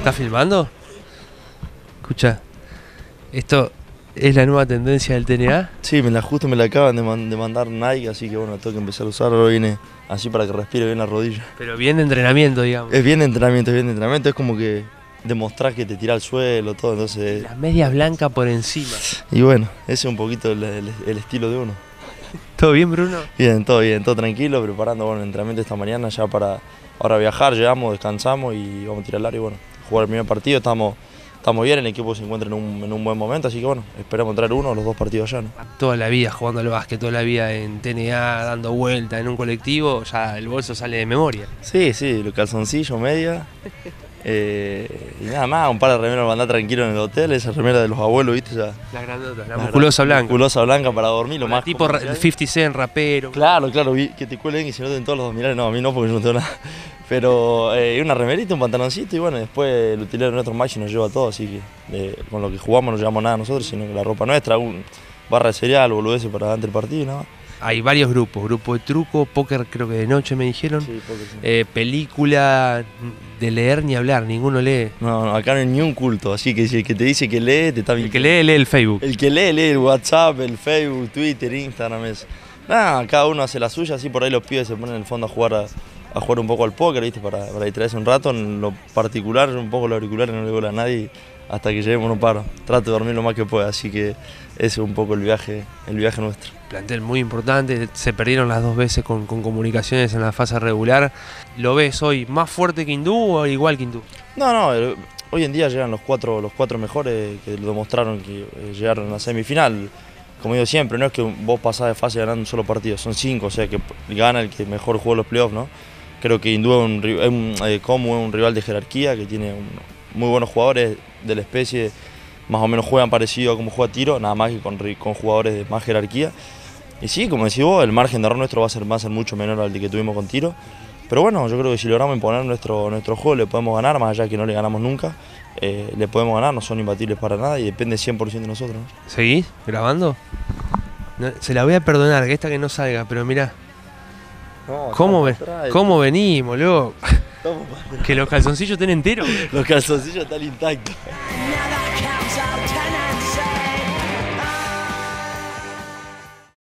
¿Estás filmando? Escucha, esto es la nueva tendencia del TNA. Sí, justo me la acaban de mandar Nike, así que bueno, tengo que empezar a usar. Ahora viene así para que respire bien la rodilla. Pero bien de entrenamiento, digamos. Es bien de entrenamiento, es bien de entrenamiento. Es como que demostrar que te tira al suelo, todo, entonces... Las medias blancas por encima. Y bueno, ese es un poquito el estilo de uno. ¿Todo bien, Bruno? Bien, todo tranquilo, preparando bueno, el entrenamiento esta mañana ya para ahora viajar, llegamos, descansamos y vamos a tirar el área y bueno, jugar el primer partido, estamos bien, el equipo se encuentra en un buen momento, así que bueno, esperamos entrar uno o los dos partidos allá, ¿no? Toda la vida jugando al básquet, toda la vida en TNA, dando vueltas en un colectivo, ya el bolso sale de memoria. Sí, los calzoncillos, media. Y nada más, un par de remeras para andar tranquilo en el hotel, esa remera de los abuelos, ¿viste? Ya. La grandota, la musculosa blanca. Musculosa blanca para dormir, lo más. Tipo 50 Cent, rapero. Claro, que te cuelguen y se noten todos los abdominales. No, a mí no, porque yo no tengo nada. Pero una remerita, un pantaloncito y bueno, después el utilero de nuestro match nos lleva todo, así que con lo que jugamos no llevamos nada nosotros, sino que la ropa nuestra, barra de cereal, boludeces para adelante el partido y nada más. Hay varios grupos, grupo de truco, póker creo que de noche me dijeron, sí, póker, sí. Película, de leer ni hablar, ninguno lee. No, acá no hay ni un culto, así que si el que te dice que lee, te está mintiendo. El que lee el Facebook. El que lee el WhatsApp, el Facebook, Twitter, Instagram, eso. Nada, cada uno hace la suya, así por ahí los pibes se ponen en el fondo a jugar un poco al póker, ¿viste? Para distraerse un rato. En lo particular, un poco los auriculares no le digo a nadie, hasta que lleguemos no paro. Trato de dormir lo más que pueda, así que ese es un poco el viaje nuestro. Plantel muy importante, se perdieron las dos veces con comunicaciones en la fase regular. ¿Lo ves hoy más fuerte que Hindú o igual que Hindú? No, hoy en día llegan los cuatro mejores que lo demostraron que llegaron a la semifinal. Como digo siempre, no es que vos pasás de fase ganando un solo partido, son 5, o sea que gana el que mejor jugó los playoffs, ¿no? Creo que Hindú es un rival de jerarquía, que tiene muy buenos jugadores de la especie, más o menos juegan parecido a como juega Tiro, nada más que con jugadores de más jerarquía. Y sí, como decís vos, el margen de error nuestro va a ser mucho menor al que tuvimos con Tiro. Pero bueno, yo creo que si logramos imponer nuestro juego le podemos ganar, más allá de que no le ganamos nunca. Le podemos ganar, no son imbatibles para nada y depende 100% de nosotros, ¿no? ¿Seguís grabando? No, se la voy a perdonar, que esta que no salga, pero mirá. No, ¿Cómo venimos, loco? Que los calzoncillos estén enteros. Los calzoncillos están intactos.